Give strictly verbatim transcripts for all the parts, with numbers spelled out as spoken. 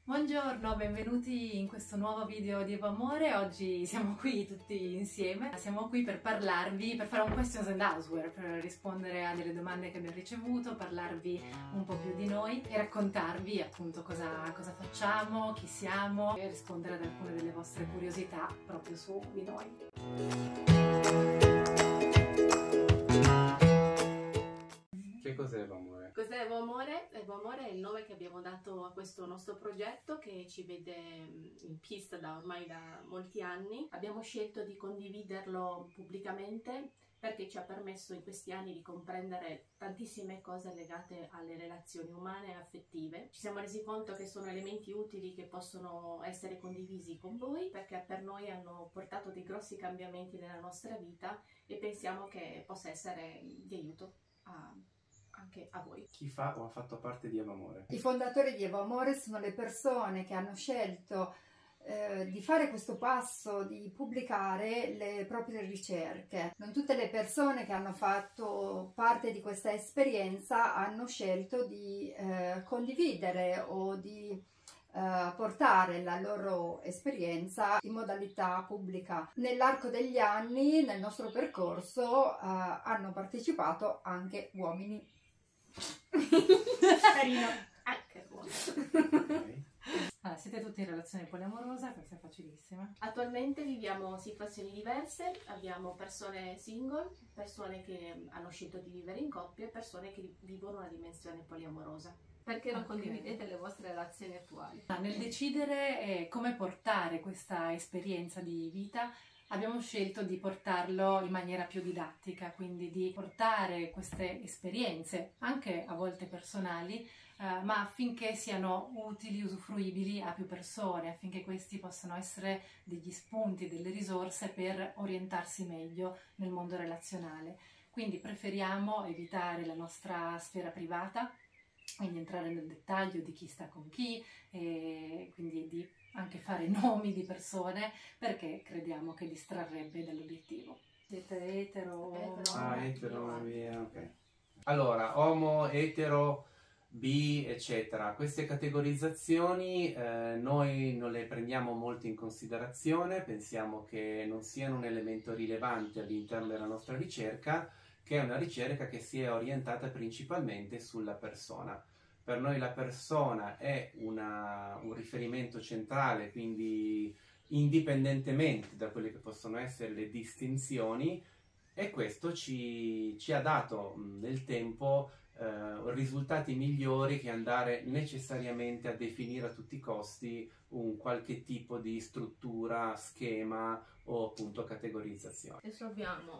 Buongiorno, benvenuti in questo nuovo video di Evo Amore. Oggi siamo qui tutti insieme, siamo qui per parlarvi, per fare un questions and answer, per rispondere a delle domande che abbiamo ricevuto, parlarvi un po' più di noi e raccontarvi appunto cosa, cosa facciamo, chi siamo e rispondere ad alcune delle vostre curiosità proprio su di noi. Che cos'è Evo Amore? Cos'è Evo Amore? Evo Amore è il nome che abbiamo dato a questo nostro progetto che ci vede in pista da ormai da molti anni. Abbiamo scelto di condividerlo pubblicamente perché ci ha permesso in questi anni di comprendere tantissime cose legate alle relazioni umane e affettive. Ci siamo resi conto che sono elementi utili che possono essere condivisi con voi perché per noi hanno portato dei grossi cambiamenti nella nostra vita e pensiamo che possa essere di aiuto a anche a voi. Chi fa o ha fatto parte di Evo Amore? I fondatori di Evo Amore sono le persone che hanno scelto eh, di fare questo passo, di pubblicare le proprie ricerche. Non tutte le persone che hanno fatto parte di questa esperienza hanno scelto di eh, condividere o di eh, portare la loro esperienza in modalità pubblica. Nell'arco degli anni, nel nostro percorso, eh, hanno partecipato anche uomini. Carino. Ah, che buono. Okay. Allora, siete tutti in relazione poliamorosa, questa è facilissima. Attualmente viviamo situazioni diverse, abbiamo persone single, persone che hanno scelto di vivere in coppia e persone che vivono una dimensione poliamorosa. Perché non Okay. condividete le vostre relazioni attuali? Nel decidere eh, come portare questa esperienza di vita abbiamo scelto di portarlo in maniera più didattica, quindi di portare queste esperienze, anche a volte personali, eh, ma affinché siano utili, usufruibili a più persone, affinché questi possano essere degli spunti, delle risorse per orientarsi meglio nel mondo relazionale. Quindi preferiamo evitare la nostra sfera privata, quindi entrare nel dettaglio di chi sta con chi, e quindi di anche fare nomi di persone, perché crediamo che distrarrebbe dall'obiettivo. Siete etero? Etero. Ah, etero, via, ok. Allora, omo, etero, bi, eccetera. Queste categorizzazioni eh, noi non le prendiamo molto in considerazione, pensiamo che non siano un elemento rilevante all'interno della nostra ricerca, che è una ricerca che si è orientata principalmente sulla persona. Per noi la persona è una, un riferimento centrale, quindi indipendentemente da quelle che possono essere le distinzioni, e questo ci, ci ha dato mh, nel tempo eh, risultati migliori che andare necessariamente a definire a tutti i costi un qualche tipo di struttura, schema o appunto categorizzazione. Adesso abbiamo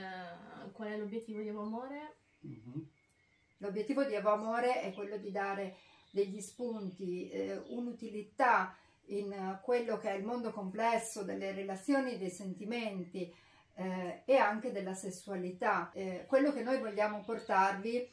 eh, qual è l'obiettivo di Evo Amore? Mm-hmm. L'obiettivo di Evo Amore è quello di dare degli spunti, eh, un'utilità in uh, quello che è il mondo complesso delle relazioni, dei sentimenti eh, e anche della sessualità. Eh, quello che noi vogliamo portarvi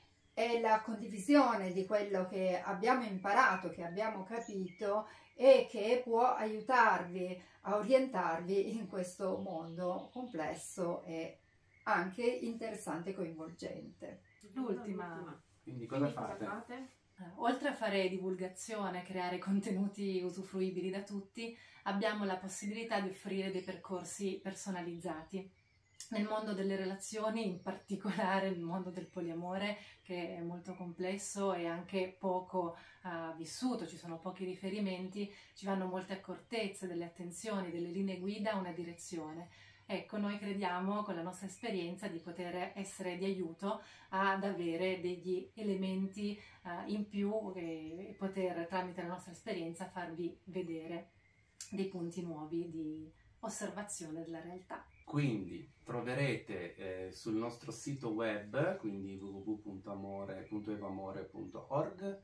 è la condivisione di quello che abbiamo imparato, che abbiamo capito e che può aiutarvi a orientarvi in questo mondo complesso e anche interessante e coinvolgente. L'ultima. Quindi cosa Quindi fate? cosa fate? Eh, Oltre a fare divulgazione, creare contenuti usufruibili da tutti, abbiamo la possibilità di offrire dei percorsi personalizzati. Nel mondo delle relazioni, in particolare nel mondo del poliamore, che è molto complesso e anche poco uh, vissuto, ci sono pochi riferimenti, ci vanno molte accortezze, delle attenzioni, delle linee guida, una direzione. Ecco, noi crediamo con la nostra esperienza di poter essere di aiuto ad avere degli elementi uh, in più e poter tramite la nostra esperienza farvi vedere dei punti nuovi di osservazione della realtà. Quindi troverete eh, sul nostro sito web, quindi w w w punto amore punto evamore punto org,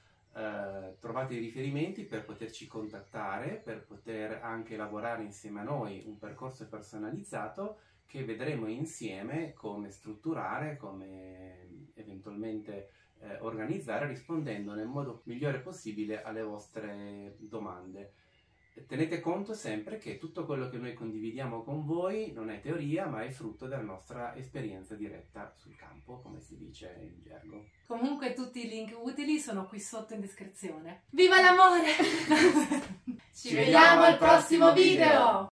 eh, trovate i riferimenti per poterci contattare, per poter anche lavorare insieme a noi un percorso personalizzato che vedremo insieme come strutturare, come eventualmente eh, organizzare, rispondendo nel modo migliore possibile alle vostre domande. tenete conto sempre che tutto quello che noi condividiamo con voi non è teoria, ma è frutto della nostra esperienza diretta sul campo, come si dice in gergo. Comunque tutti i link utili sono qui sotto in descrizione. Viva l'amore! Ci vediamo al prossimo video!